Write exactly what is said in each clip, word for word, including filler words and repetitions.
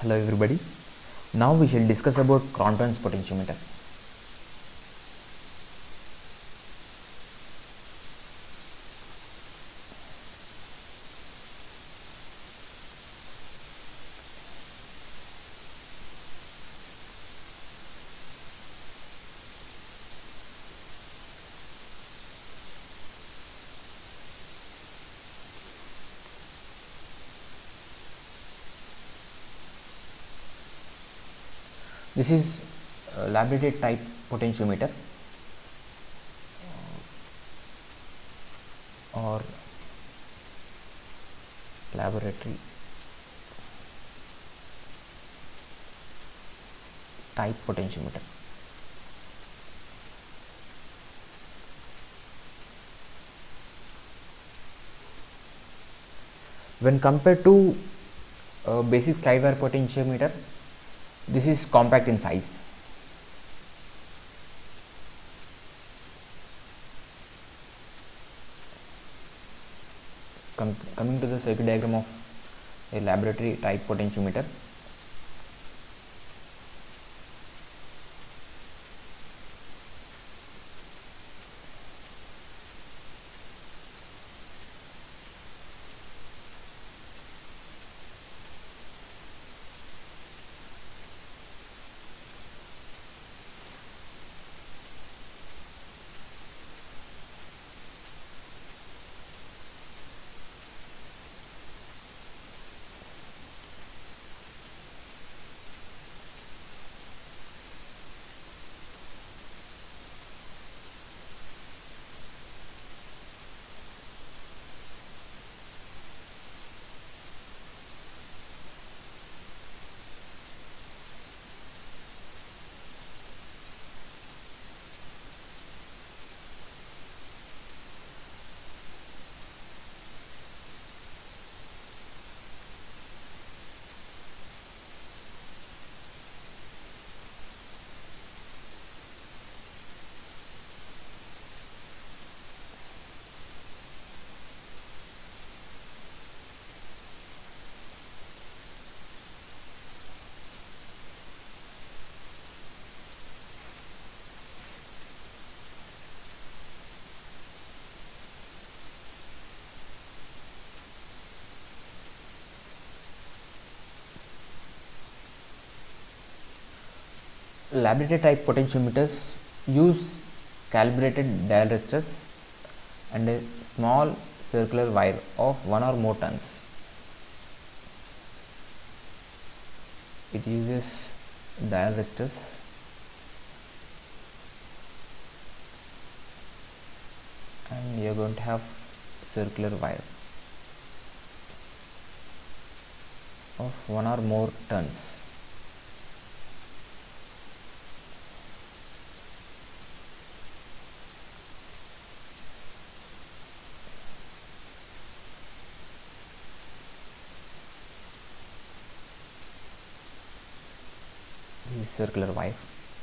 Hello everybody. Now we shall discuss about Crompton's potentiometer. This is a laboratory type potentiometer or laboratory type potentiometer. When compared to a basic slide wire potentiometer, this is compact in size. Com coming to the circuit diagram of a laboratory type potentiometer, laboratory type potentiometers use calibrated dial resistors and a small circular wire of one or more turns. It uses dial resistors and you are going to have circular wire of one or more turns. This is circular wire.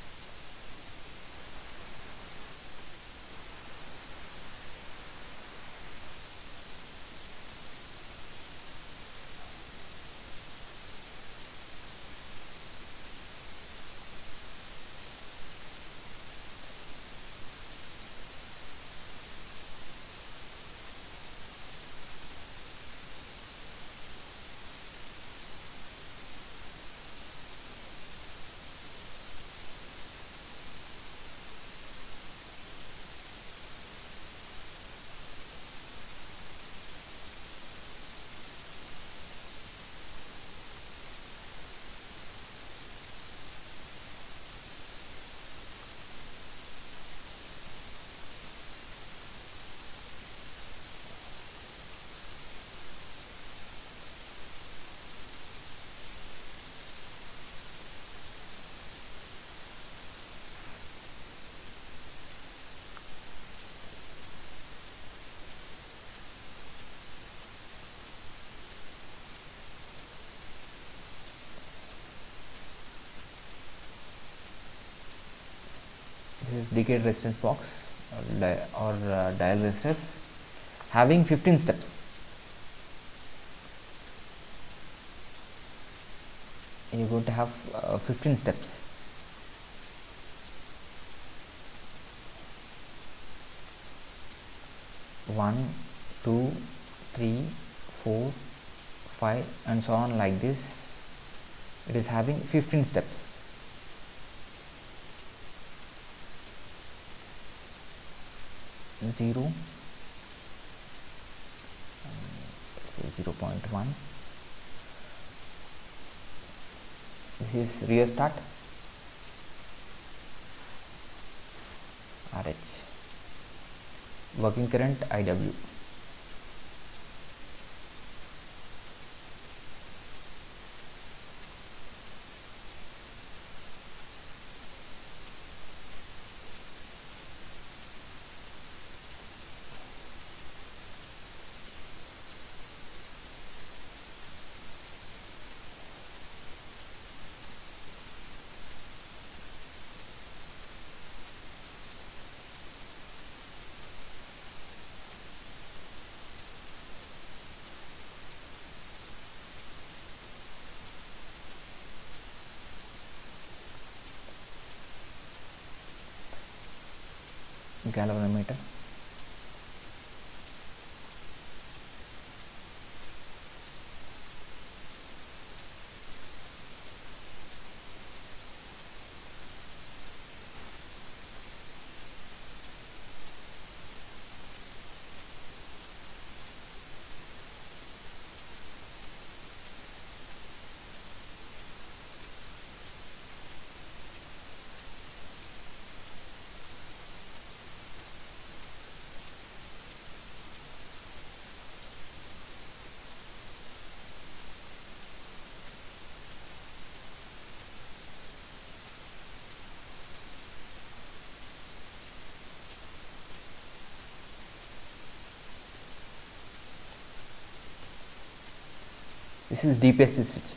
This is decayed resistance box or, di or uh, dial resistors having fifteen steps. you're going to have uh, fifteen steps. One, two, three, four, five, and so on like this. It is having fifteen steps. Zero, say zero point one. This is rheostat, R H, working current I W. Galvanometer, this is D P S T switch.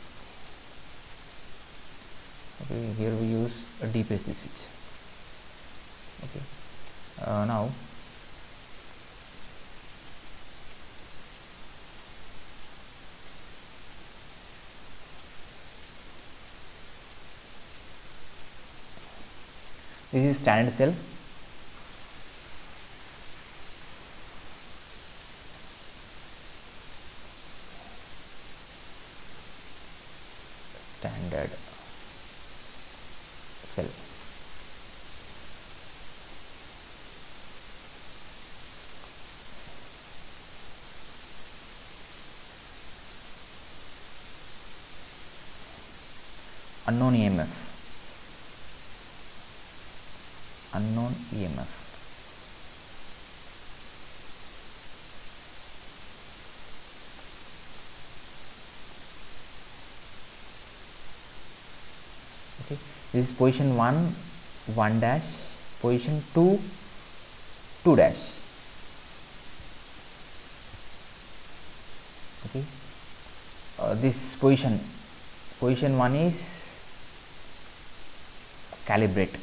Okay, here we use a D P S T switch. Okay, uh, now this is standard cell. Standard cell. Unknown E M F. Unknown E M F. Okay, this is position one, one dash, position two, two dash. Okay, uh, this position, position one is calibrate,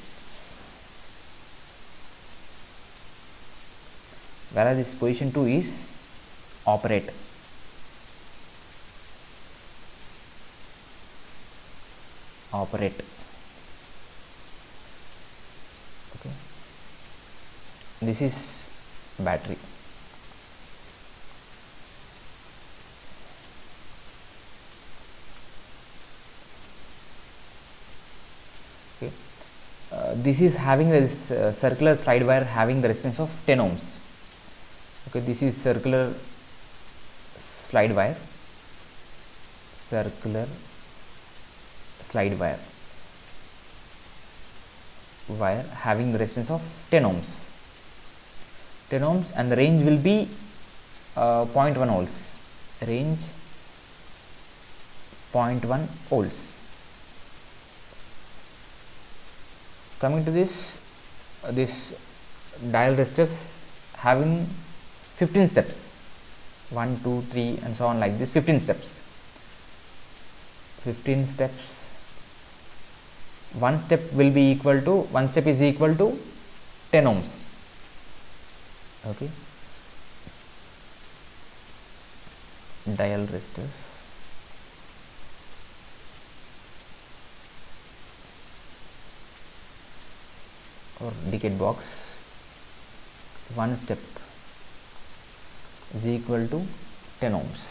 whereas this position two is operate. Operate. Okay, this is battery. Okay, uh, this is having this uh, circular slide wire having the resistance of ten ohms. Okay, this is circular slide wire, circular slide wire wire having the resistance of ten ohms, ten ohms, and the range will be uh, zero point one volts, range zero point one volts. Coming to this, uh, this dial resistors having fifteen steps, one, two, three, and so on like this, fifteen steps. fifteen steps. One step will be equal to, one step is equal to ten ohms. Okay, dial resistors, or decade box, one step is equal to ten ohms.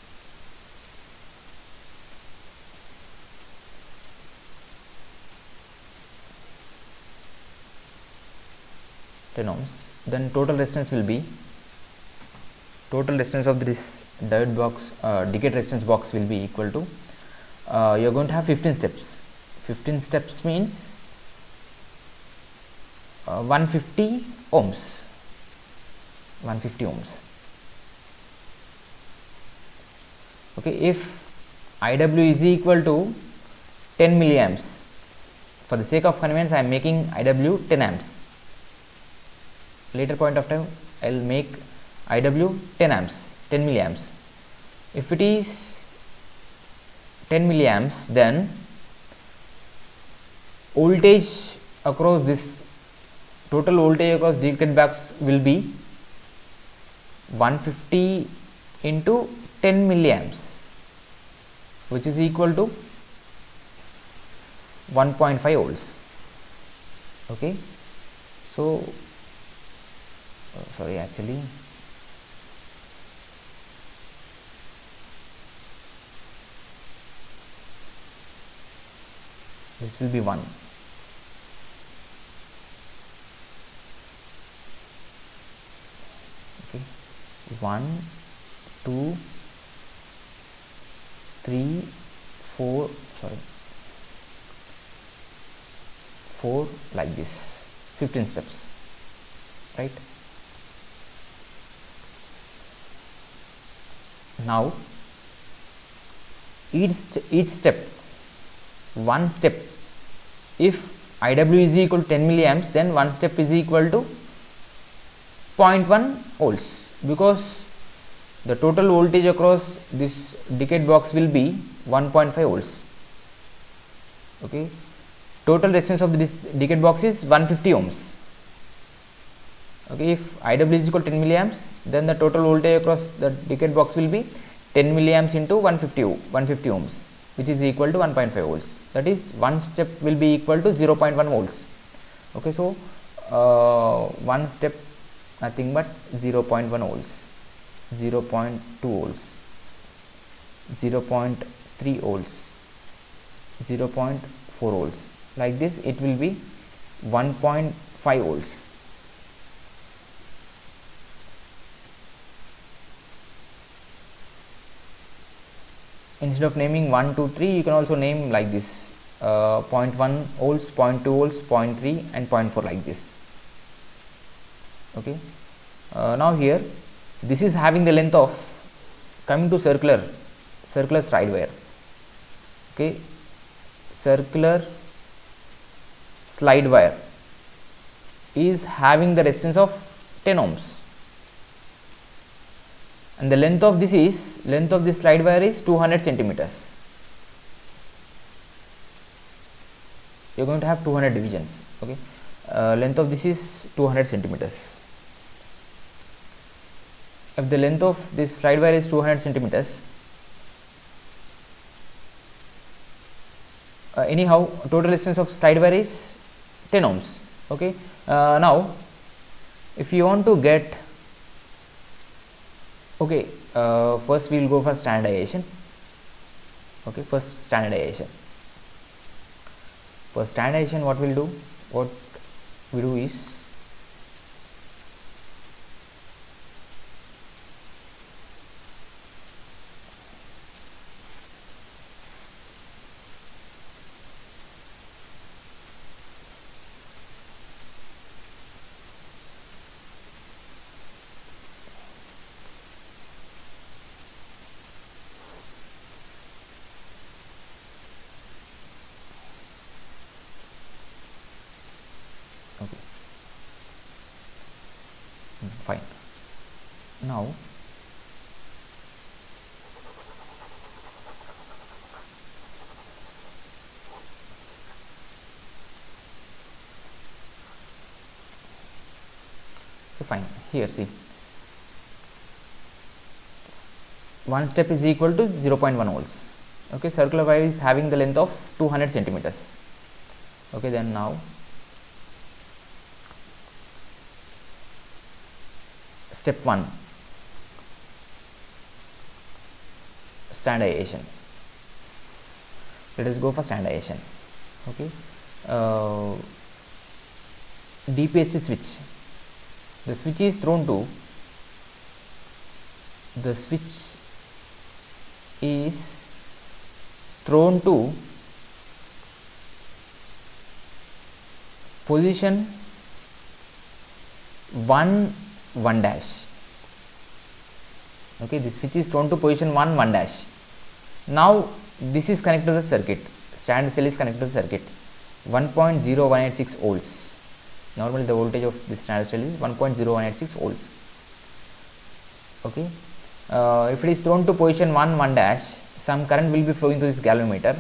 ten ohms. Then total resistance will be, total resistance of this diode box, uh, decade resistance box will be equal to, uh, you are going to have fifteen steps. fifteen steps means uh, one hundred fifty ohms. one hundred fifty ohms. Okay, if I W is equal to ten milliamps, for the sake of convenience I am making I W ten amps. Later point of time I will make I W ten amps, ten milliamps. If it is ten milliamps, then voltage across this, total voltage across decade box will be one hundred fifty into ten milliamps, which is equal to one point five volts. Okay, so uh, sorry, actually this will be one. Okay, one, two, three, four, sorry, four, like this, fifteen steps, right? Now each st each step, one step, if I W is equal to ten milliamps, then one step is equal to zero point one volts, because the total voltage across this decade box will be one point five volts. Okay, total resistance of this decade box is one hundred fifty ohms. Okay, if I W is equal to ten milliamps, then the total voltage across the decade box will be ten milliamps into one hundred fifty, one hundred fifty ohms, which is equal to one point five volts. That is, one step will be equal to zero point one volts. Okay, so uh, one step nothing but zero point one volts, zero point two volts, zero point three volts, zero point four volts. Like this, it will be one point five volts. Instead of naming one, two, three, you can also name like this, uh, zero point one volts, zero point two volts, zero point three and zero point four, like this. Okay. Uh, now here, this is having the length of, coming to circular, circular slide wire. Okay, circular slide wire is having the resistance of ten ohms. And the length of this is, length of this slide wire is two hundred centimeters. You are going to have two hundred divisions. Okay, uh, length of this is two hundred centimeters. If the length of this slide wire is two hundred centimeters, uh, anyhow total resistance of slide wire is ten ohms. Okay, uh, now if you want to get, okay, uh, first we will go for standardization. Okay, first standardization. For standardization, what we'll do, what we do is, okay, mm, fine. Now so fine, here see, one step is equal to zero point one volts. Okay, circular wire is having the length of two hundred centimeters. Okay, then now step one, standardization. Let us go for standardization. Okay, uh, D P S C switch. The switch is thrown to the switch is thrown to position one one dash. Okay, this switch is thrown to position one one dash. Now this is connected to the circuit. Standard cell is connected to the circuit. one point zero one eight six volts. Normally the voltage of this standard cell is one point zero one eight six volts. Okay, uh, if it is thrown to position one one dash, some current will be flowing through this galvanometer.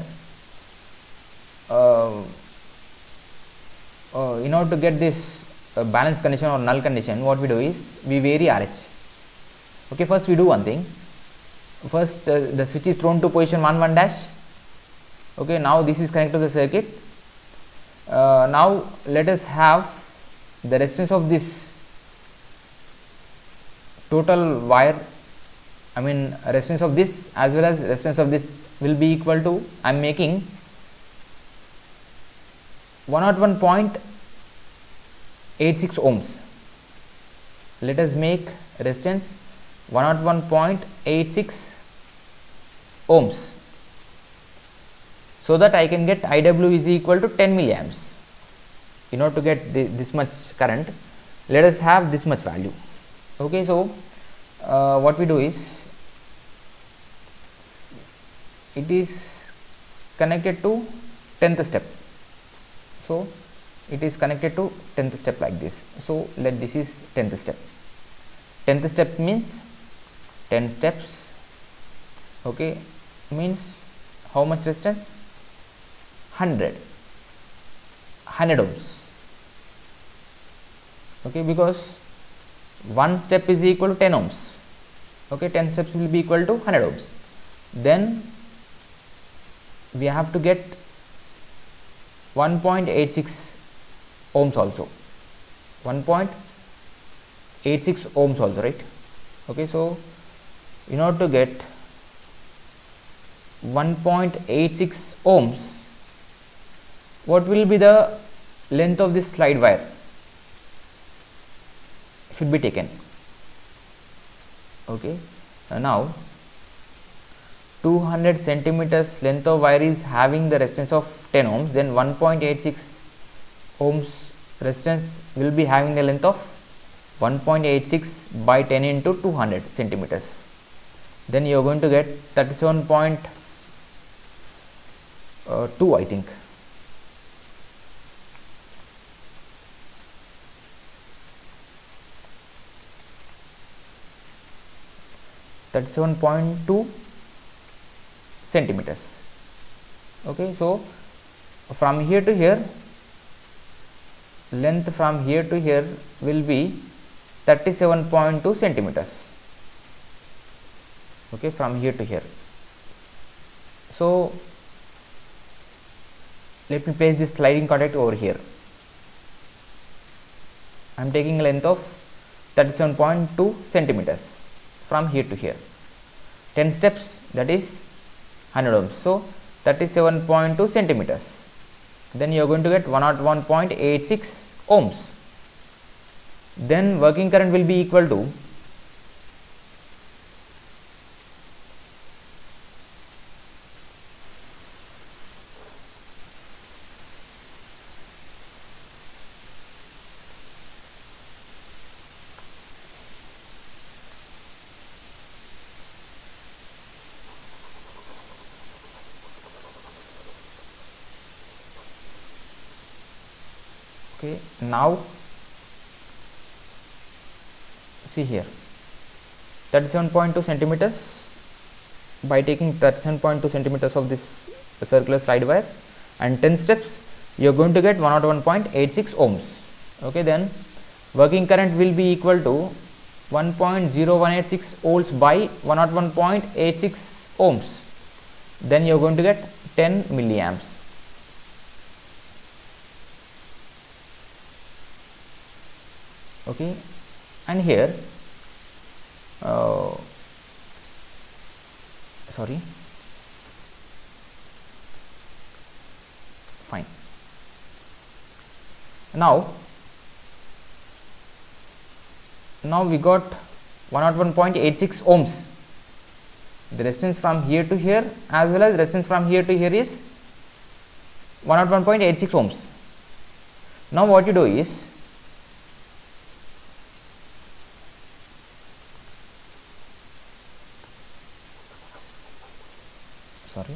Uh, uh, in order to get this uh, balance condition or null condition, what we do is we vary R H. Okay, first we do one thing. First uh, the switch is thrown to position one one dash. Okay, now this is connected to the circuit. Uh, now let us have the resistance of this total wire, I mean resistance of this as well as resistance of this will be equal to, I am making one oh one point eight six ohms. Let us make resistance one oh one point eight six ohms, so that I can get I W is equal to ten milliamps. In order to get the, this much current, let us have this much value. Okay, so uh, what we do is, it is connected to tenth step. So it is connected to tenth step like this. So let this is tenth step. tenth step means ten steps. Okay, means how much resistance? one hundred. one hundred ohms. Okay, because one step is equal to ten ohms. Okay, ten steps will be equal to one hundred ohms. Then we have to get one point eight six ohms also. one point eight six ohms also, right? Okay, so in order to get one point eight six ohms, what will be the length of this slide wire should be taken. Okay, uh, now two hundred centimeters length of wire is having the resistance of ten ohms, then one point eight six ohms resistance will be having the length of one point eight six by ten into two hundred centimeters. Then you are going to get thirty-seven point two, I think. thirty-seven point two centimeters. Okay, so from here to here, length from here to here will be thirty-seven point two centimeters. Okay, from here to here. So let me place this sliding contact over here. I am taking a length of thirty-seven point two centimeters from here to here. ten steps, that is one hundred ohms. So thirty-seven point two centimeters. Then you are going to get one oh one point eight six ohms. Then working current will be equal to okay. Now see here, thirty-seven point two centimeters, by taking thirty-seven point two centimeters of this circular slide wire and ten steps, you are going to get one oh one point eight six ohms. Okay, then working current will be equal to one point zero one eight six volts by one oh one point eight six ohms. Then you are going to get ten milliamps. Okay, and here uh, sorry fine. Now now we got one oh one point eight six ohms. The resistance from here to here as well as resistance from here to here is one oh one point eight six ohms. Now what you do is, sorry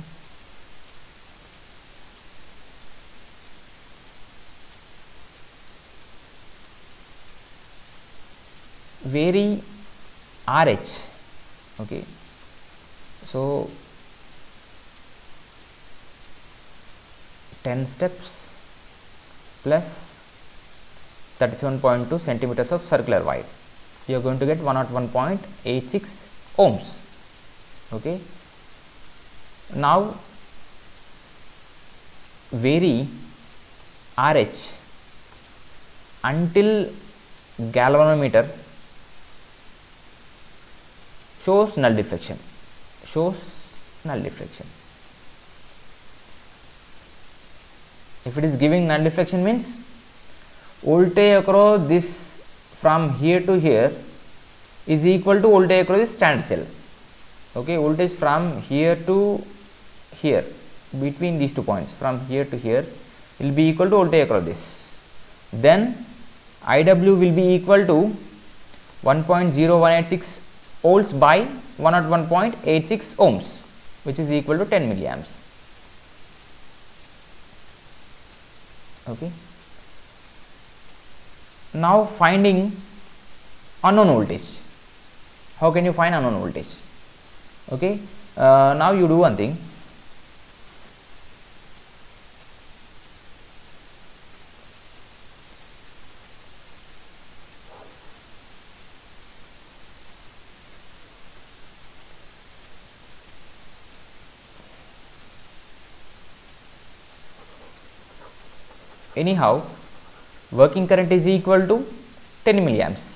vary R H. Okay, so ten steps plus thirty-seven point two centimeters of circular wire, you are going to get one oh one point eight six ohms. Okay, now vary R H until galvanometer shows null deflection, shows null deflection. If it is giving null deflection means voltage across this from here to here is equal to voltage across this standard cell. Okay, voltage from here to here, between these two points from here to here will be equal to voltage across this. Then I W will be equal to one point zero one eight six volts by one oh one point eight six ohms, which is equal to ten milliamps. Okay. Now finding unknown voltage. How can you find unknown voltage? Okay. Uh, now you do one thing. Anyhow, working current is equal to ten milliamps.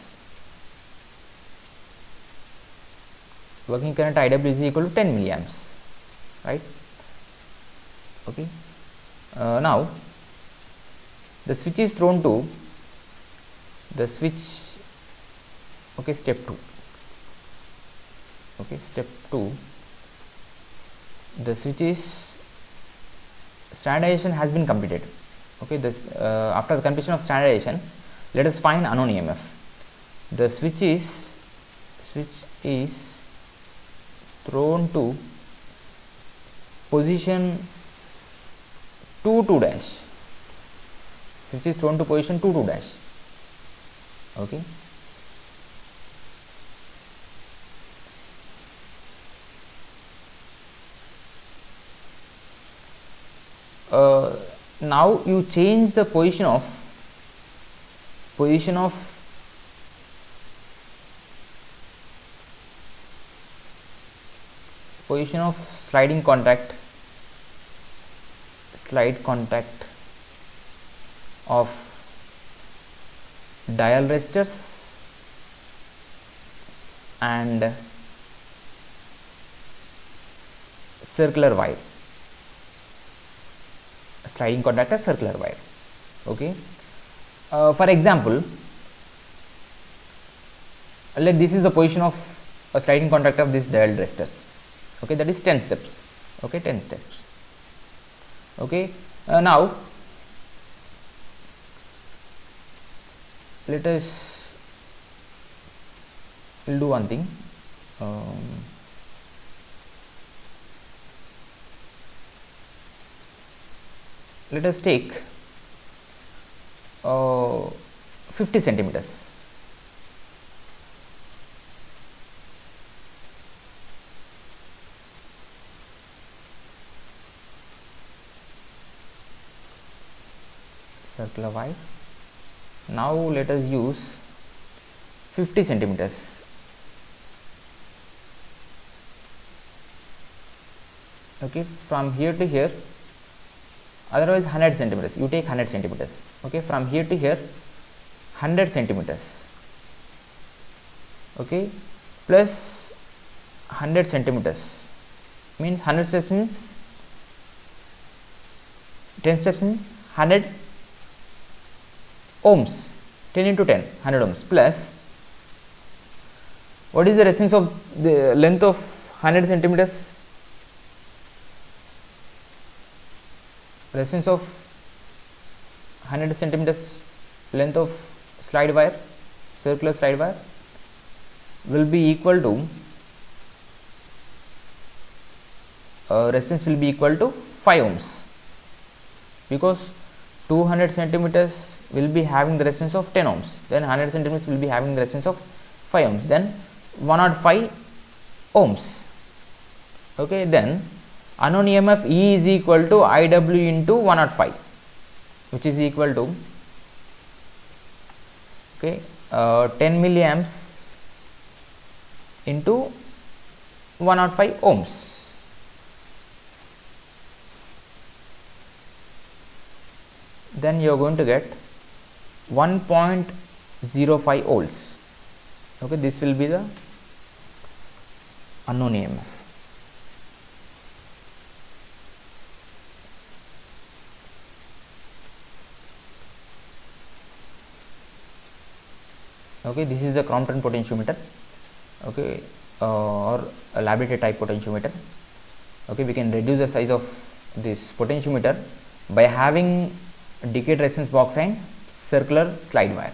Working current I W is equal to ten milliamps, right? Okay. Uh, now the switch is thrown to the switch. Okay, step two. Okay, step two. The switch is standardization has been completed. Okay, this uh, after the completion of standardization, let us find unknown E M F. The switch is switch is thrown to position two two dash. Switch is thrown to position two two dash. Okay. Uh, now you change the position of position of position of sliding contact slide contact of dial resistors and circular wire. Sliding contactor, circular wire. Okay. Uh, for example, let this is the position of a sliding contactor of this dial resistors. Okay, that is ten steps. Okay, ten steps. Okay. Uh, now let us we'll do one thing. Um, let us take uh, fifty centimeters. Circular wire. Now let us use fifty centimeters. Okay, from here to here. Otherwise one hundred centimeters, you take one hundred centimeters. Okay, from here to here one hundred centimeters. Okay, plus one hundred centimeters, means one hundred steps means ten steps means one hundred ohms, ten into ten, one hundred ohms, plus what is the resistance of the length of one hundred centimeters? Resistance of one hundred centimeters length of slide wire, circular slide wire, will be equal to uh, resistance will be equal to five ohms, because two hundred centimeters will be having the resistance of ten ohms, then one hundred centimeters will be having the resistance of five ohms, then one hundred five ohms. Okay, then unknown E M F E is equal to I W into one hundred five, which is equal to okay uh, ten milliamps into one hundred five ohms. Then you are going to get one point zero five volts. Okay, this will be the unknown E M F. Okay, this is the Crompton potentiometer, okay, uh, or a laboratory type potentiometer. Okay, we can reduce the size of this potentiometer by having decayed resistance box and circular slide wire.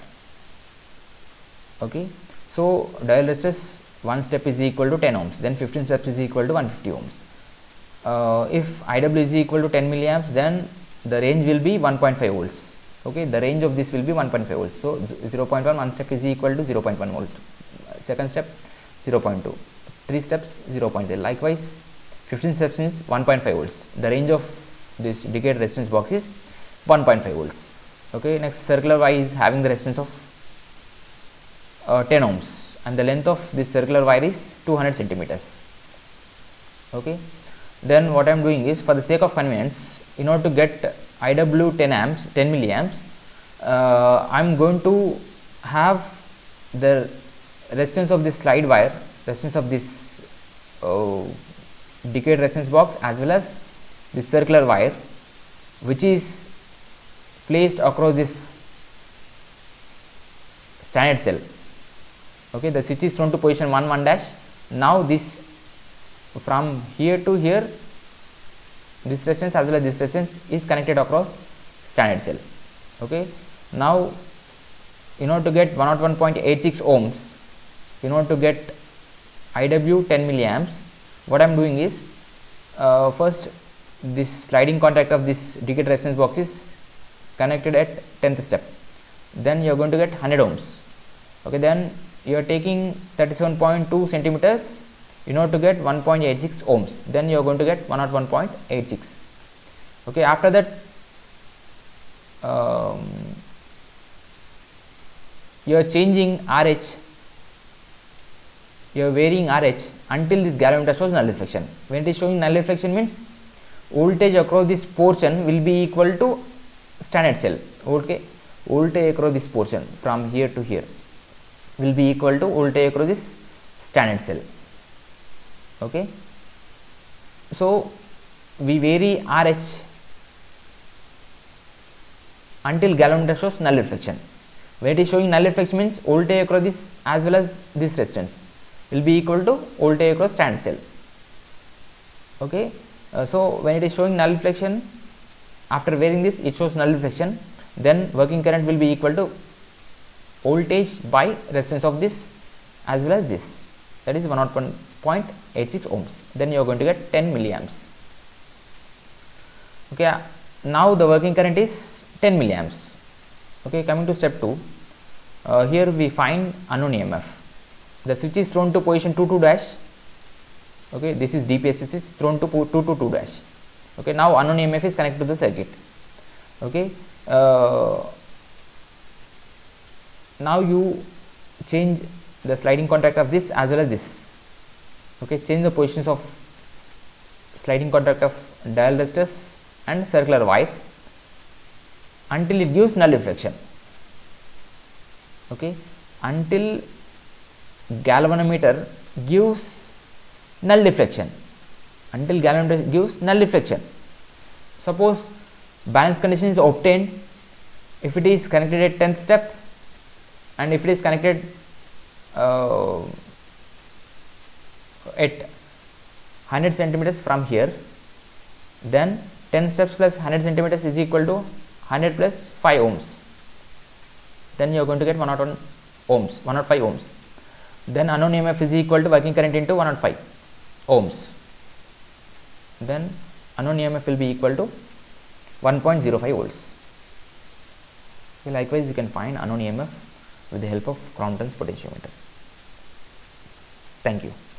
Okay, so dial resistance one step is equal to ten ohms, then fifteen steps is equal to one hundred fifty ohms. Uh, if I W is equal to ten milliamps, then the range will be one point five volts. Okay, the range of this will be one point five volts. So zero point one, one step is equal to zero point one volt, second step zero point two, three steps zero point three. Likewise, fifteen steps means one point five volts. The range of this decayed resistance box is one point five volts. Okay, next circular wire is having the resistance of uh, ten ohms, and the length of this circular wire is two hundred centimeters. Okay, then what I am doing is, for the sake of convenience, in order to get I W ten amps, ten milliamps, uh, I am going to have the resistance of this slide wire, resistance of this uh, decayed resistance box, as well as this circular wire, which is placed across this standard cell. Okay, the switch is thrown to position one one dash. Now this, from here to here, this resistance as well as this resistance is connected across standard cell. Okay, now in order to get one oh one point eight six ohms, in order to get I W ten milliamps, what I am doing is, uh, first this sliding contact of this decayed resistance box is connected at tenth step, then you are going to get one hundred ohms. Okay, then you are taking thirty-seven point two centimeters in order to get one point eight six ohms, then you are going to get one oh one point eight six. Okay, after that um, you are changing R H, you are varying R H until this galvanometer shows nullification. When it is showing nullification, means voltage across this portion will be equal to standard cell. Okay, voltage across this portion from here to here will be equal to voltage across this standard cell. Okay, so we vary R H until galvanometer shows nullification. When it is showing nullification, means voltage across this as well as this resistance will be equal to voltage across standard cell. Okay, uh, so when it is showing nullification, after varying this, it shows nullification, then working current will be equal to voltage by resistance of this as well as this, that is one oh one point eight six ohms. Then you are going to get ten milliamps. Okay, now the working current is ten milliamps. Okay, coming to step two, uh, here we find unknown E M F. The switch is thrown to position two two dash. Okay, this is D P S C switch thrown to two two two dash. Okay, now unknown E M F is connected to the circuit. Okay, uh, now you change the sliding contact of this as well as this. Okay, change the positions of sliding contact of dial resistors and circular wire until it gives nullification. Okay, until galvanometer gives null deflection, until galvanometer gives null deflection. Suppose balance condition is obtained if it is connected at tenth step, and if it is connected uh, at one hundred centimeters from here, then ten steps plus one hundred centimeters is equal to one hundred plus five ohms. Then you are going to get one hundred one ohms, one hundred five ohms. Then unknown E M F is equal to working current into one hundred five ohms. Then unknown E M F will be equal to one point zero five volts. Likewise, you can find unknown E M F with the help of Crompton's potentiometer. Thank you.